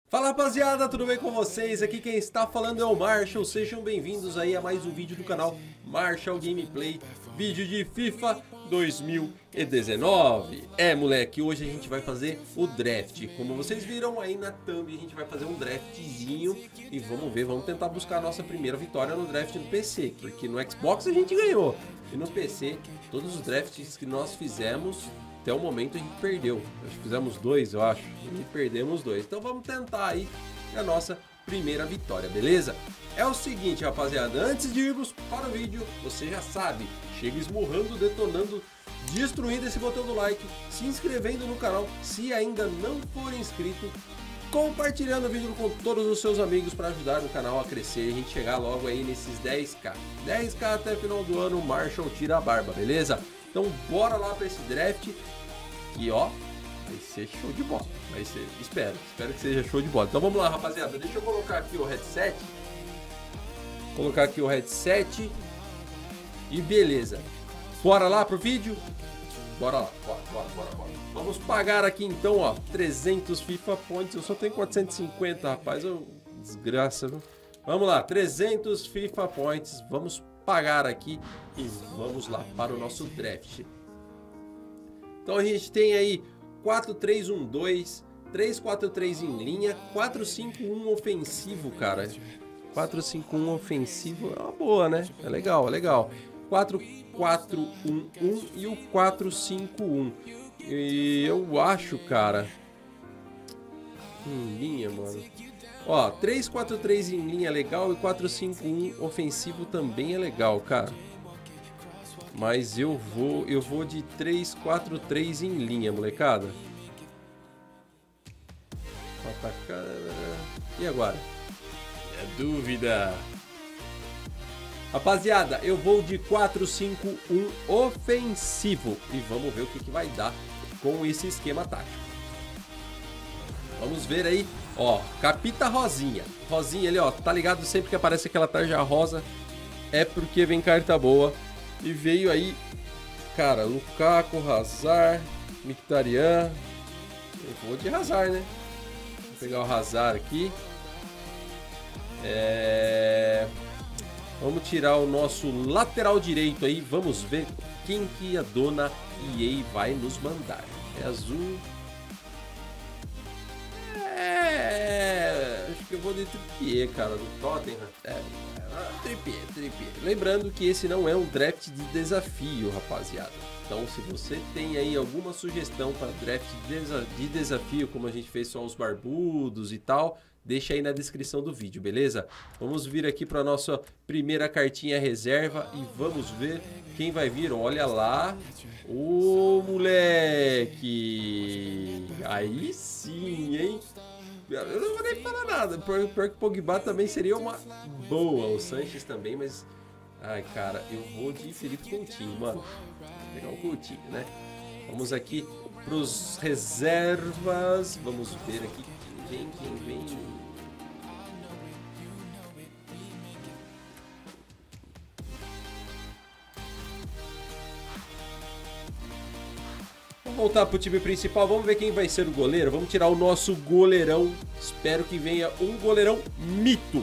Fala rapaziada, tudo bem com vocês? Aqui quem está falando é o Marshall, sejam bem-vindos aí a mais um vídeo do canal Marshall Gameplay, vídeo de FIFA 2019. Moleque, hoje a gente vai fazer o draft, como vocês viram aí na thumb, a gente vai fazer um draftzinho e vamos ver, vamos tentar buscar a nossa primeira vitória no draft no PC, porque no Xbox a gente ganhou e no PC, todos os drafts que nós fizemos até o momento a gente perdeu. Nós fizemos dois, eu acho, e perdemos dois. Então vamos tentar aí a nossa primeira vitória, beleza? É o seguinte, rapaziada, antes de irmos para o vídeo, você já sabe, chega esmurrando, detonando, destruindo esse botão do like, se inscrevendo no canal, se ainda não for inscrito, compartilhando o vídeo com todos os seus amigos para ajudar o canal a crescer e a gente chegar logo aí nesses 10k. 10k até o final do ano, o Marshall tira a barba, beleza? Então bora lá para esse draft, que ó, vai ser show de bola, vai ser, espero que seja show de bola. Então vamos lá, rapaziada, deixa eu colocar aqui o headset, e beleza. Bora lá pro vídeo? Bora lá, bora. Vamos pagar aqui então, ó, 300 FIFA Points, eu só tenho 450, rapaz, desgraça, viu? Vamos lá, 300 FIFA Points, vamos pagar aqui e vamos lá para o nosso draft. Então a gente tem aí 4-3-1-2, 3-4-3 em linha, 4-5-1 ofensivo, cara. 4-5-1 ofensivo é uma boa, né? É legal, 4-4-1-1 e o 4-5-1. E eu acho, cara, em linha, mano. Ó, 3-4-3 em linha é legal e 4-5-1 ofensivo também é legal, cara. Mas eu vou de 3-4-3 em linha, molecada. E agora? É dúvida. Rapaziada, eu vou de 4-5-1 ofensivo. E vamos ver o que vai dar com esse esquema tático. Vamos ver aí. Ó, Capita Rosinha. Rosinha ali, ó, tá ligado? Sempre que aparece aquela tarja rosa é porque vem carta boa. E veio aí, cara, Lukaku, Hazard, Mkhitaryan. Eu vou de Hazard, né? Vou pegar o Hazard aqui. Vamos tirar o nosso lateral direito aí. Vamos ver quem que a dona EA vai nos mandar. É azul. Acho que eu vou de Trippier, cara, do Tottenham. Trippier. Lembrando que esse não é um draft de desafio, rapaziada. Então, se você tem aí alguma sugestão para draft de desafio, como a gente fez só os barbudos e tal, deixa aí na descrição do vídeo, beleza? Vamos vir aqui para nossa primeira cartinha reserva e vamos ver quem vai vir. Olha lá, ô moleque! Aí sim, hein? Eu não vou nem falar nada, pior que o Pogba também seria uma boa, o Sanches também, mas... Ai, cara, eu vou de Felipe Coutinho, mano. Vou pegar o Coutinho, né? Vamos aqui pros reservas, vamos ver aqui quem vem. Voltar pro time principal, vamos ver quem vai ser o goleiro. Vamos tirar o nosso goleirão. Espero que venha um goleirão mito.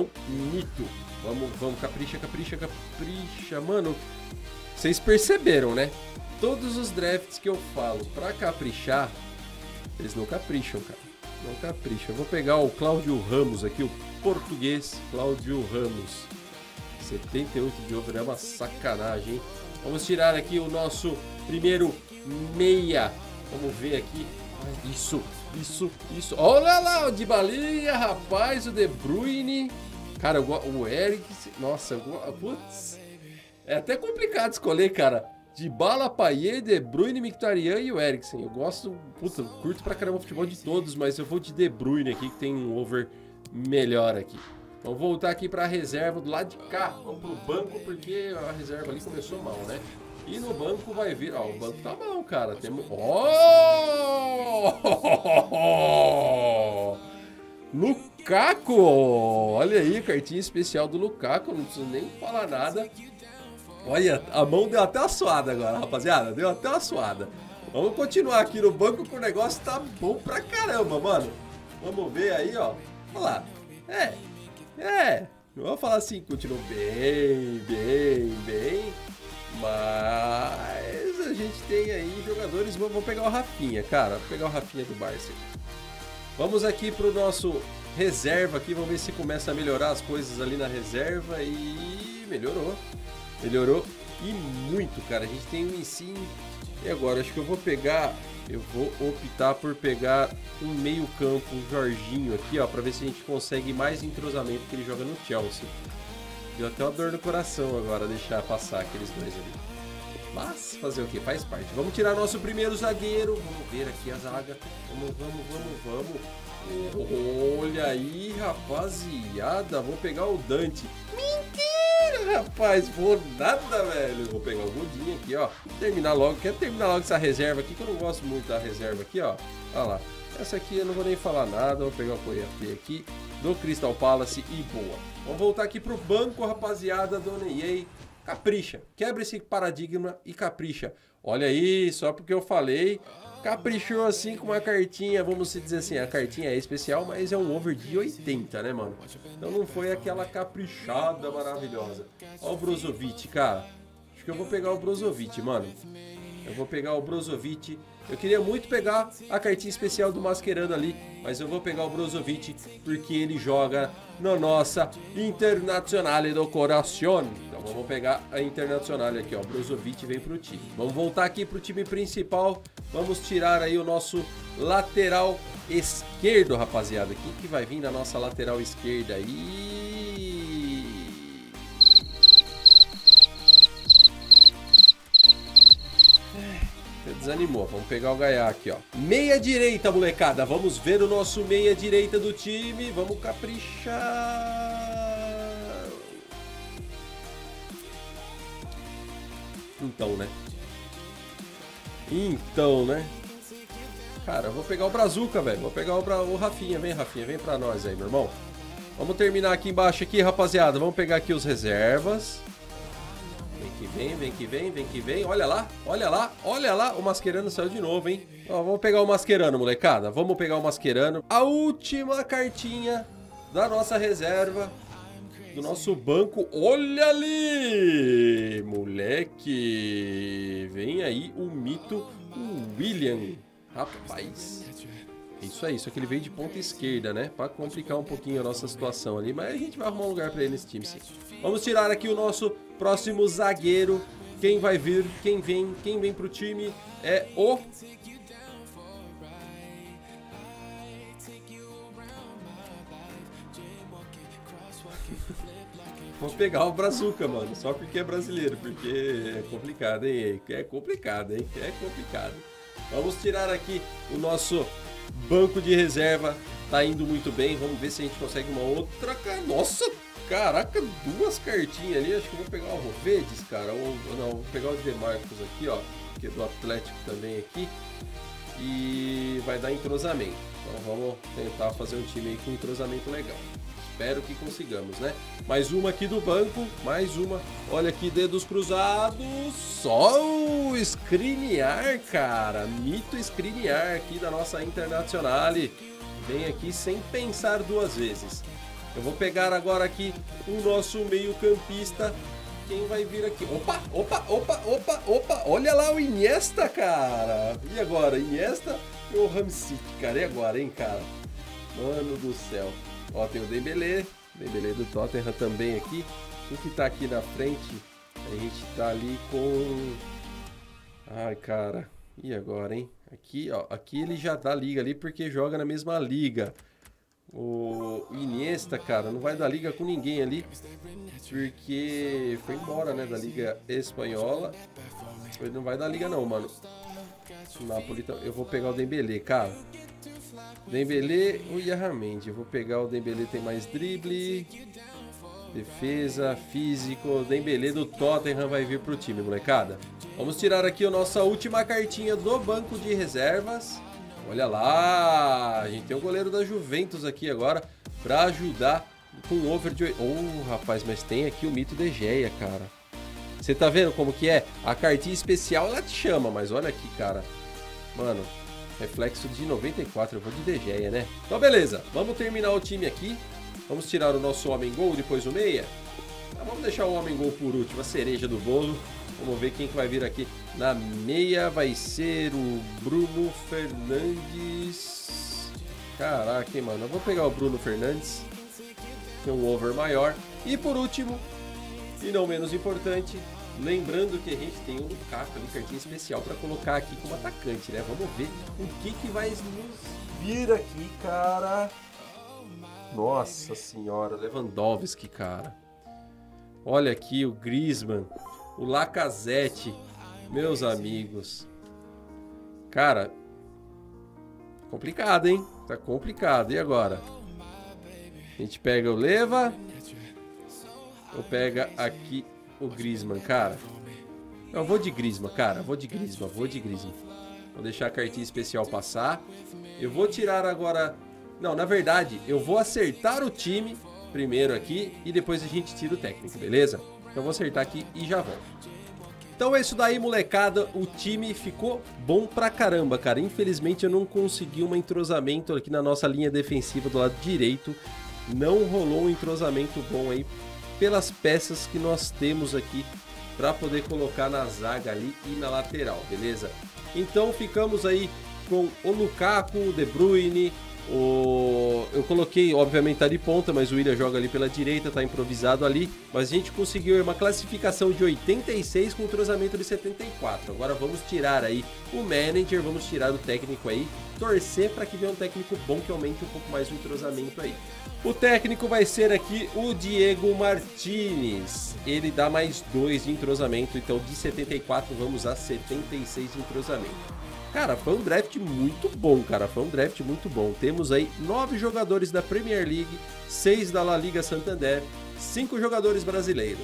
Vamos, capricha. Mano, vocês perceberam, né? Todos os drafts que eu falo pra caprichar, eles não capricham, cara. Não capricham. Eu vou pegar o Cláudio Ramos aqui, o português Cláudio Ramos. 78 de over, é uma sacanagem, hein? Vamos tirar aqui o nosso primeiro meia. Vamos ver aqui. Isso. Olha lá, o Dybalinha, rapaz, o De Bruyne. Cara, o Eriksen. Nossa, putz. É até complicado escolher, cara. Dybala, Payet, De Bruyne, Mkhitaryan e o Eriksen. Eu gosto, puta, curto pra caramba o futebol de todos, mas eu vou de De Bruyne aqui, que tem um over melhor aqui. Vamos voltar aqui pra reserva do lado de cá. Vamos pro banco, porque a reserva ali começou mal, né? E no banco vai vir... Ó, o banco tá bom, cara. Temos... Oh! Lukaku! Olha aí, cartinha especial do Lukaku. Não preciso nem falar nada. Olha, a mão deu até uma suada agora, rapaziada. Deu até uma suada. Vamos continuar aqui no banco, que o negócio tá bom pra caramba, mano. Vamos ver aí, ó. Olha lá. Não vou falar assim, continuou bem. Mas a gente tem aí jogadores. Vou pegar o Rafinha, cara. Vou pegar o Rafinha do Barça. Vamos aqui pro nosso reserva aqui. Vamos ver se começa a melhorar as coisas ali na reserva. E melhorou. Melhorou e muito, cara. A gente tem um ensino. E agora, acho que eu vou optar por pegar um meio campo, um Jorginho aqui, ó, pra ver se a gente consegue mais entrosamento, que ele joga no Chelsea. Deu até uma dor no coração agora deixar passar aqueles dois ali. Mas fazer o que? Faz parte. Vamos tirar nosso primeiro zagueiro. Vamos ver aqui a zaga. Vamos. Olha aí, rapaziada. Vou pegar o Dante. Mentira, rapaz. Vou nada, velho. Vou pegar o Godinho aqui, ó. Terminar logo. Quero terminar logo essa reserva aqui, que eu não gosto muito da reserva aqui, ó. Olha lá. Essa aqui eu não vou nem falar nada. Vou pegar o Koyate aqui do Crystal Palace e boa. Vamos voltar aqui pro banco, rapaziada. Dona EA. Capricha, quebra esse paradigma e capricha. Olha aí, só porque eu falei, caprichou assim com uma cartinha, vamos dizer assim, a cartinha é especial, mas é um over de 80, né, mano? Então não foi aquela caprichada maravilhosa. Ó o Brozovic, cara. Acho que eu vou pegar o Brozovic, mano. Eu vou pegar o Brozovic. Eu queria muito pegar a cartinha especial do Mascherano ali, mas eu vou pegar o Brozovic porque ele joga na nossa Internazionale do Coração. Então vamos pegar a Internazionale aqui, ó. O Brozovic vem pro time. Vamos voltar aqui pro time principal. Vamos tirar aí o nosso lateral esquerdo, rapaziada. Quem que vai vir na nossa lateral esquerda aí? Desanimou, vamos pegar o Gaia aqui, ó. Meia direita, molecada. Vamos ver o nosso meia direita do time. Vamos caprichar. Então, né? Cara, eu vou pegar o Brazuca, velho. Vou pegar o Rafinha. Vem, Rafinha. Vem pra nós aí, meu irmão. Vamos terminar aqui embaixo aqui, rapaziada. Vamos pegar aqui os reservas. Vem que vem. Olha lá. O Mascherano saiu de novo, hein? Ó, vamos pegar o Mascherano, molecada. Vamos pegar o Mascherano. A última cartinha da nossa reserva, do nosso banco. Olha ali, moleque. Vem aí o mito, o William. Rapaz. Isso aí, só que ele veio de ponta esquerda, né? Pra complicar um pouquinho a nossa situação ali. Mas a gente vai arrumar um lugar pra ele nesse time, sim. Vamos tirar aqui o nosso próximo zagueiro. Quem vai vir, quem vem pro time é o... Vou pegar o Brazuca, mano. Só porque é brasileiro. Porque é complicado, hein? É complicado. Vamos tirar aqui o nosso... banco de reserva, tá indo muito bem. Vamos ver se a gente consegue uma outra. Nossa, caraca, duas cartinhas ali. Acho que eu vou pegar o Rovedes, cara. Ou não, vou pegar o Demarcos aqui, ó. Que é do Atlético também aqui. E vai dar entrosamento. Então vamos tentar fazer um time aí com entrosamento legal. Espero que consigamos, né? Mais uma aqui do banco, mais uma. Olha aqui, dedos cruzados. Só o Skriniar, cara. Mito Skriniar aqui da nossa Internazionale. Vem aqui sem pensar duas vezes. Eu vou pegar agora aqui o nosso meio campista. Quem vai vir aqui? Opa. Olha lá o Iniesta, cara. E agora? Iniesta ou Ramsey, cara? E agora, hein, cara? Mano do céu. Ó, tem o Dembélé do Tottenham também aqui. O que tá aqui na frente, a gente tá ali com... Ai, cara, e agora, hein? Aqui, ó, aqui ele já dá liga ali porque joga na mesma liga. O Iniesta, cara, não vai dar liga com ninguém ali porque foi embora, né, da Liga Espanhola. Ele não vai dar liga não, mano. Napoli, eu vou pegar o Dembélé, cara. Dembélé ou Yarramendi. Eu vou pegar o Dembélé, tem mais drible, defesa, físico. Dembélé do Tottenham vai vir pro time, molecada. Vamos tirar aqui a nossa última cartinha do banco de reservas. Olha lá, a gente tem o goleiro da Juventus aqui agora pra ajudar com over de... Oh, rapaz, mas tem aqui o mito de Gea, cara. Você tá vendo como que é? A cartinha especial ela te chama, mas olha aqui, cara. Mano, Reflexo de 94, eu vou de De Gea, né? Então beleza, vamos terminar o time aqui. Vamos tirar o nosso homem-gol, depois o meia. Então, vamos deixar o homem-gol por último, a cereja do bolo. Vamos ver quem que vai vir aqui. Na meia vai ser o Bruno Fernandes. Caraca, hein, mano. Eu vou pegar o Bruno Fernandes. Tem um over maior. E por último, e não menos importante, lembrando que a gente tem um Lukaku ali, cartinha especial para colocar aqui como atacante, né? Vamos ver o que vai nos vir aqui, cara. Nossa senhora, Lewandowski, cara. Olha aqui o Griezmann, o Lacazette, meus amigos. Cara, complicado, hein? Tá complicado. E agora? A gente pega o Leva ou pega aqui o Griezmann, cara? Eu vou de Griezmann, cara. Vou de Griezmann. Vou deixar a cartinha especial passar. Eu vou tirar agora... Não, na verdade, eu vou acertar o time primeiro aqui e depois a gente tira o técnico, beleza? Então eu vou acertar aqui e já volto. Então é isso daí, molecada. O time ficou bom pra caramba, cara. Infelizmente eu não consegui um entrosamento aqui na nossa linha defensiva do lado direito. Não rolou um entrosamento bom aí pelas peças que nós temos aqui para poder colocar na zaga ali e na lateral, beleza? Então ficamos aí com o Lukaku, o De Bruyne, eu coloquei, obviamente tá de ponta, mas o Willian joga ali pela direita, tá improvisado ali, mas a gente conseguiu uma classificação de 86 com entrosamento de 74. Agora vamos tirar aí o manager, vamos tirar o técnico aí, torcer para que venha um técnico bom que aumente um pouco mais o entrosamento aí. O técnico vai ser aqui o Diego Martinez. Ele dá mais 2 de entrosamento, então de 74 vamos a 76 de entrosamento. Cara, foi um draft muito bom, cara. Foi um draft muito bom. Temos aí 9 jogadores da Premier League, 6 da La Liga Santander, 5 jogadores brasileiros.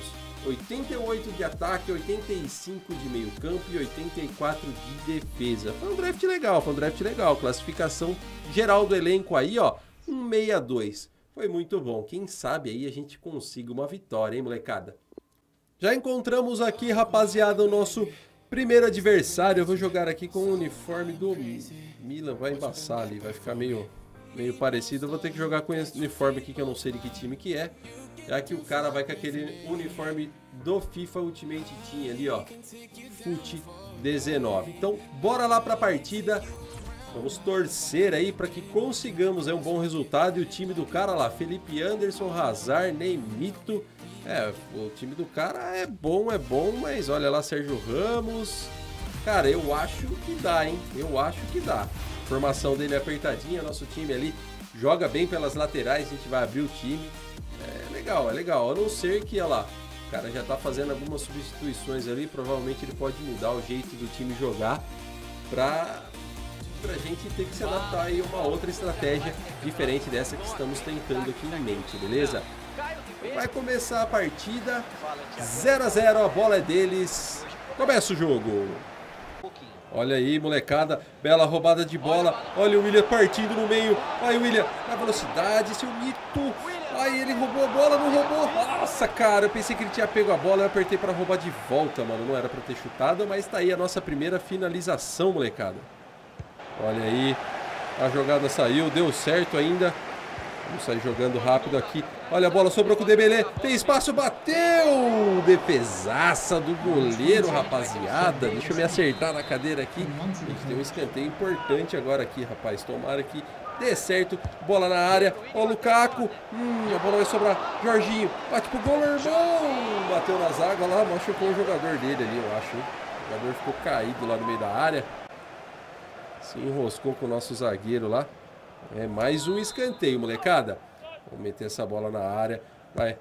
88 de ataque, 85 de meio campo e 84 de defesa. Foi um draft legal, foi um draft legal. Classificação geral do elenco aí, ó, 162. Foi muito bom. Quem sabe aí a gente consiga uma vitória, hein, molecada? Já encontramos aqui, rapaziada, o nosso primeiro adversário. Eu vou jogar aqui com o uniforme do Milan. Vai embaçar ali, vai ficar meio parecido. Eu vou ter que jogar com esse uniforme aqui que eu não sei de que time que é. Já que o cara vai com aquele uniforme do FIFA Ultimate Team ali, ó. FUT 19. Então, bora lá pra partida. Vamos torcer aí para que consigamos um bom resultado. E o time do cara lá, Felipe Anderson, Hazard, Neymito. O time do cara é bom, mas olha lá, Sérgio Ramos. Cara, eu acho que dá, hein? Eu acho que dá. A formação dele é apertadinha, nosso time ali joga bem pelas laterais, a gente vai abrir o time. É legal, é legal. A não ser que, olha lá, o cara já tá fazendo algumas substituições ali, provavelmente ele pode mudar o jeito do time jogar pra gente ter que se adaptar aí a uma outra estratégia diferente dessa que estamos tentando aqui em mente, beleza? Vai começar a partida, 0 a 0, a bola é deles, começa o jogo. Olha aí, molecada, bela roubada de bola, olha o Willian partindo no meio, aí o Willian na velocidade, seu mito, aí ele roubou a bola, não roubou, nossa cara, eu pensei que ele tinha pego a bola, eu apertei para roubar de volta, mano, não era para ter chutado, mas tá aí a nossa primeira finalização, molecada. Olha aí, a jogada saiu, deu certo ainda. Vamos sair jogando rápido aqui. Olha a bola, sobrou com o Dembélé. Tem espaço, bateu! Defesaça do goleiro, rapaziada. Deixa eu me acertar na cadeira aqui. A gente tem um escanteio importante agora aqui, rapaz. Tomara que dê certo. Bola na área. Ó o Lukaku. A bola vai sobrar. Jorginho. Bate pro gol, irmão. Bateu na zaga lá, machucou o jogador dele ali, eu acho. O jogador ficou caído lá no meio da área. Se enroscou com o nosso zagueiro lá. É mais um escanteio, molecada. Vamos meter essa bola na área. Vai.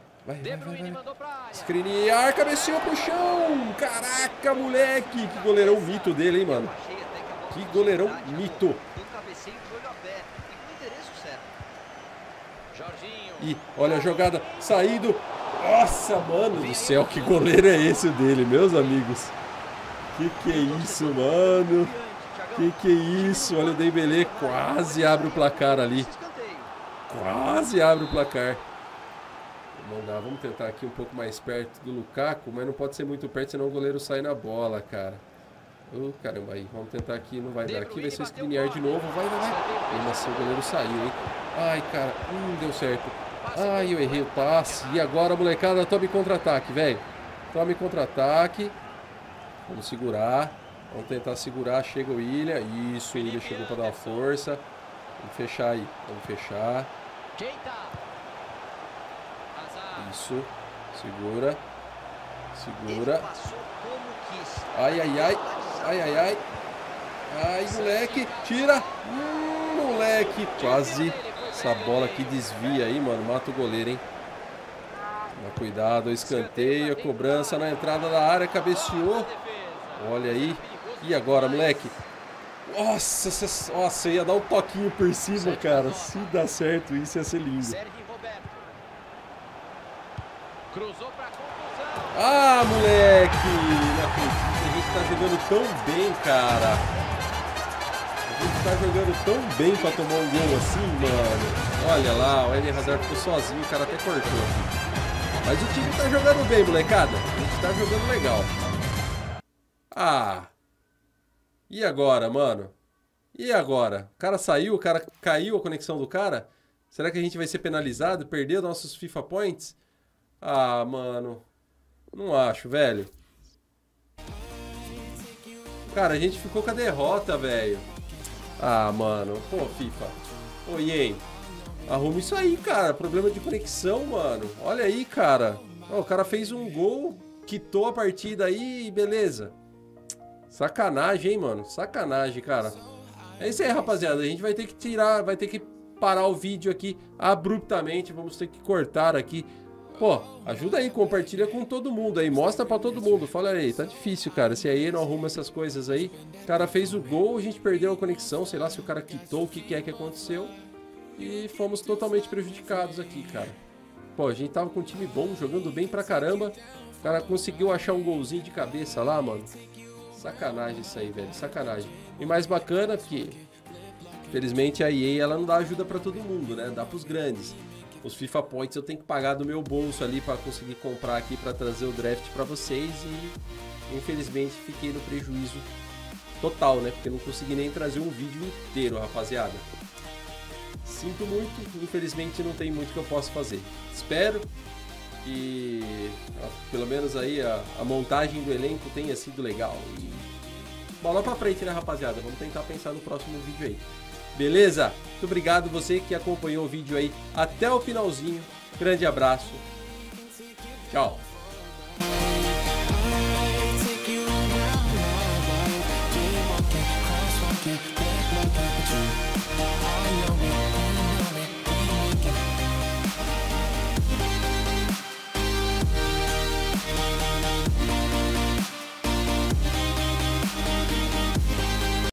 Skriniar, cabeceou pro chão. Caraca, moleque. Que goleirão mito dele, hein, mano. Que goleirão mito. E olha a jogada saindo. Nossa, mano do céu. Que goleiro é esse dele, meus amigos? Que é isso, mano? Que é isso? Olha o Dembélé, quase abre o placar ali. Quase abre o placar. Vamos tentar aqui um pouco mais perto do Lukaku, mas não pode ser muito perto, senão o goleiro sai na bola, cara. Caramba, aí. Vamos tentar aqui. Não vai dar. Aqui vai ser o Skriniar de novo. Vai. Nossa, o goleiro saiu, hein? Ai, cara. Deu certo. Ai, eu errei o passe. E agora, molecada, tome contra-ataque, velho. Tome contra-ataque. Vamos segurar. Vamos tentar segurar. Chega o Willian. Isso, o Willian chegou pra dar uma força. Vamos fechar aí. Vamos fechar. Isso. Segura. Segura. Ai. Ai, moleque. Tira. Moleque. Quase. Essa bola aqui desvia aí, mano. Mata o goleiro, hein? Toma cuidado. Escanteio. A cobrança na entrada da área. Cabeceou. Olha aí. E agora, moleque? Nossa, ia dar um toquinho por cima, cara. Se dá certo, isso ia ser lindo. Ah, moleque! Não acredito. A gente tá jogando tão bem, cara. A gente tá jogando tão bem pra tomar um gol assim, mano. Olha lá, o Eden Hazard ficou sozinho, o cara até cortou. Mas o time tá jogando bem, molecada. A gente tá jogando legal. Ah! E agora, mano? E agora? O cara saiu, o cara caiu a conexão do cara? Será que a gente vai ser penalizado? Perdeu nossos FIFA Points? Ah, mano. Não acho, velho. Cara, a gente ficou com a derrota, velho. Ah, mano. Pô, FIFA. Ô, EA. Arruma isso aí, cara. Problema de conexão, mano. Olha aí, cara. Ó, o cara fez um gol, quitou a partida aí e beleza. Sacanagem, hein, mano. Sacanagem, cara. É isso aí, rapaziada. A gente vai ter que tirar, vai ter que parar o vídeo aqui abruptamente. Vamos ter que cortar aqui. Pô, ajuda aí, compartilha com todo mundo aí. Mostra pra todo mundo. Fala aí, tá difícil, cara. Se aí não arruma essas coisas aí. O cara fez o gol, a gente perdeu a conexão. Sei lá se o cara quitou, o que é que aconteceu. E fomos totalmente prejudicados aqui, cara. Pô, a gente tava com um time bom, jogando bem pra caramba. O cara conseguiu achar um golzinho de cabeça lá, mano. Sacanagem isso aí, velho. Sacanagem. E mais bacana porque, infelizmente, a EA ela não dá ajuda pra todo mundo, né? Dá pros grandes. Os FIFA Points eu tenho que pagar do meu bolso ali pra conseguir comprar aqui pra trazer o draft pra vocês. E, infelizmente, fiquei no prejuízo total, né? Porque eu não consegui nem trazer um vídeo inteiro, rapaziada. Sinto muito, infelizmente não tem muito que eu possa fazer. Espero que pelo menos aí a montagem do elenco tenha sido legal. E bola pra frente, né, rapaziada? Vamos tentar pensar no próximo vídeo aí. Beleza? Muito obrigado você que acompanhou o vídeo aí até o finalzinho. Grande abraço. Tchau.